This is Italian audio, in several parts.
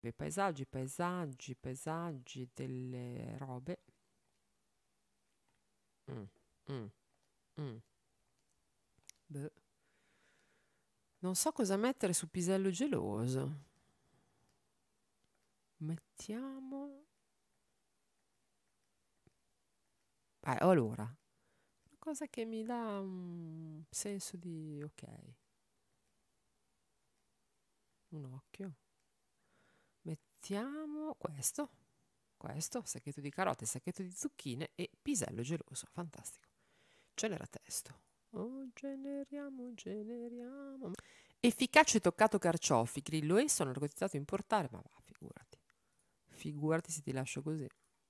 paesaggi, paesaggi, paesaggi delle robe. Beh. Non so cosa mettere su Pisello geloso. Mettiamo... allora, una cosa che mi dà un senso di ok. Un occhio. Mettiamo questo, sacchetto di carote, sacchetto di zucchine e pisello geloso, fantastico. Genera testo. Oh, generiamo. Efficace toccato carciofi, grillo e sono argotizzato importare, ma va, figurati se ti lascio così.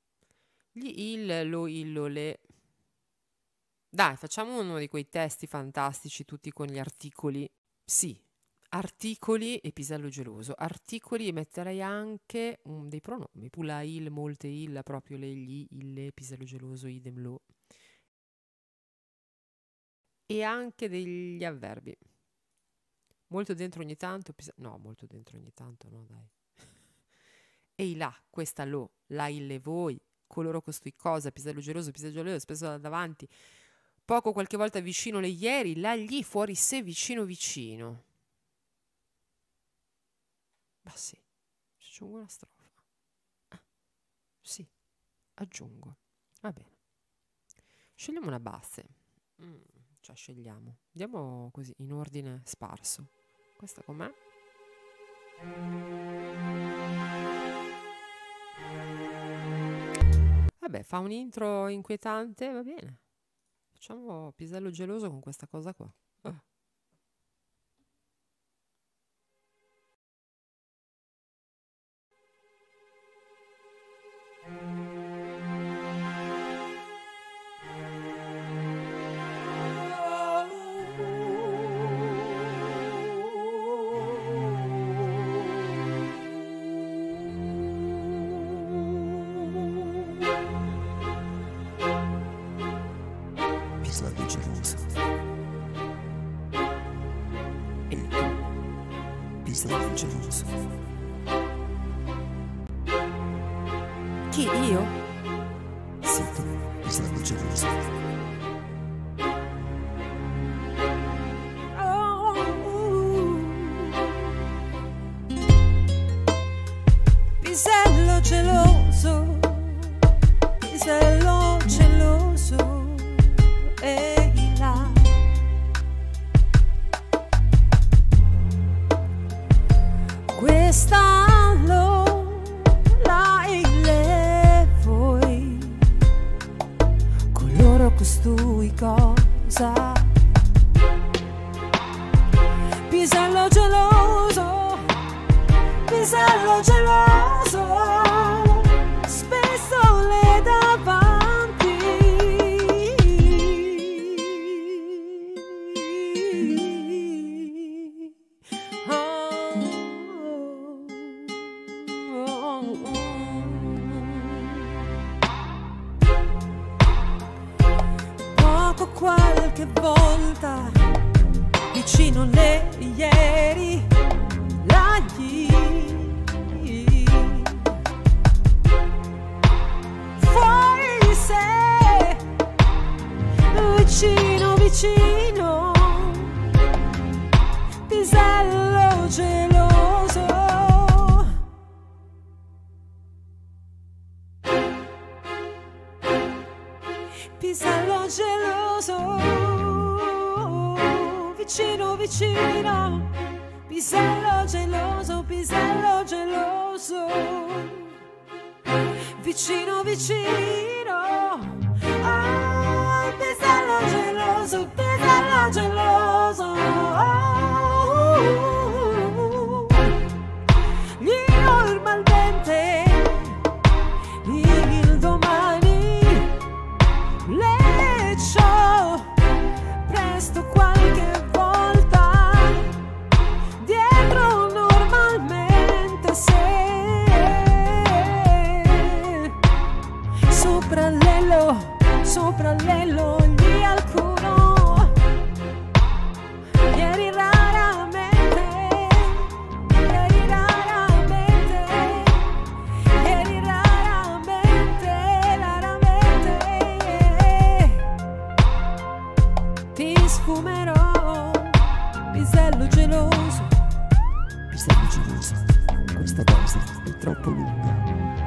Le. Dai, facciamo uno di quei testi fantastici, tutti con gli articoli. Sì, articoli e pisello geloso. Articoli, e metterei anche dei pronomi. Pula, il, molte, il, proprio le, gli, il, pisello geloso, idem, lo. E anche degli avverbi. Molto dentro ogni tanto. No, molto dentro ogni tanto, no, dai. Ehi là, questa lo, là, il, voi. Coloro costui cosa, pisello geloso, spesso da davanti. Poco qualche volta vicino le ieri, là, gli, fuori se, vicino. Ma sì, aggiungo una strofa. Sì, aggiungo. Va bene. Scegliamo una base. Cioè scegliamo. Andiamo così, in ordine sparso. Questa com'è? Vabbè, fa un intro inquietante, va bene. Facciamo pisello geloso con questa cosa qua. Pisello geloso. E tu, pisello geloso. Chi, io? Sì, tu, pisello geloso. Pisello geloso, pisello geloso, ehi là. Quest'anno la ile voi, coloro costui cosa. Pisello geloso, pisello geloso, spesso le davanti. Poco qualche volta vicino le ieri, lagli fuori se, vicino, pisello geloso. Pisello geloso, vicino, pisello geloso, pisello geloso, vicino, oh, pisello geloso, pisello geloso, normalmente il domani le ciò presto qualche volta dietro normalmente se sopra l'elo di alcuno ieri raramente sfumerò, pisello geloso. Pisello geloso, questa cosa è troppo lunga.